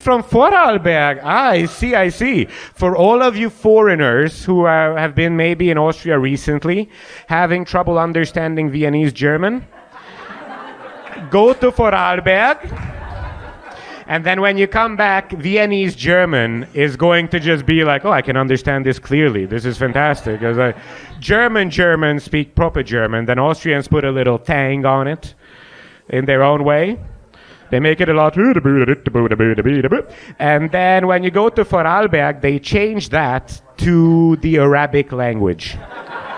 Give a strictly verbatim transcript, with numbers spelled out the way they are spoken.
from Vorarlberg. Ah, I see, I see. For all of you foreigners who are, have been maybe in Austria recently, having trouble understanding Viennese German, go to Vorarlberg. And then when you come back, Viennese German is going to just be like, oh, I can understand this clearly. This is fantastic. Because like, German Germans speak proper German. Then Austrians put a little tang on it in their own way. They make it a lot. And then when you go to Vorarlberg, they change that to the Arabic language.